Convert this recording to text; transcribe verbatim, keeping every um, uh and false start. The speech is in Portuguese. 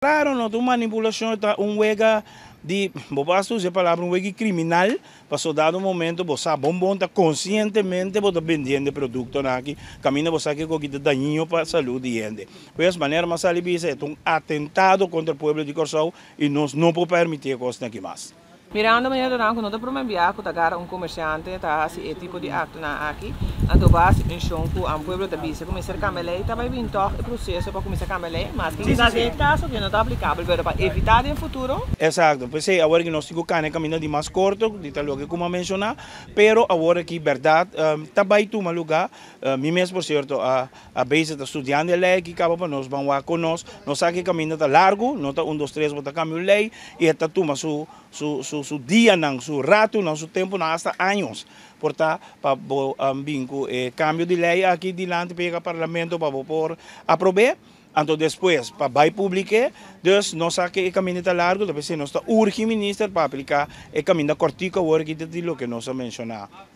Claro, não, uma manipulação tá um wega de, vou passar a palavra um wega criminal, para dado momento você bom bom tá conscientemente você vendendo produto aqui, caminho você que coisa daninho para a saúde e gente. Pois maneira mas ali bisa é um atentado contra o povo de Corsau e nós não podemos permitir coisa aqui mais. Mirando a maneira não nota para me enviar que agora um comerciante tá assim esse tipo de ato na aqui, então base em chão com o povo da bisa começar a camelei, tá vai vir todo o processo para começar a camelei, mas que nesse caso que não está aplicável para evitar em futuro. Exato, pois é, agora que nós temos que caminhar de mais curto, de tal que como mencionar, pero agora que verdade, tá bem tu lugar, mim mesmo por certo, a a base da estudante de lei que acaba para nós vamos a conosco, nós sabe que caminho tá largo, não tá um dois três bota caminho lei e está tu mas su su su su dia não, su rato não, su tempo não hasta anos. Portanto, para um bingo eh, cambio de lei aqui diante pega parlamento para por aprovar. Então depois para vai publicar, dus nós aqui o caminho está largo, depois nós está urge ministro para aplicar o caminho cortico agora que te digo que nós mencionar.